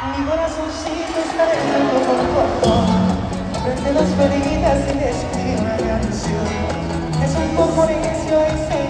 Mi corazoncito está loco por tu amor. Verte las feridas y te escribí una canción. Es un poco necio y se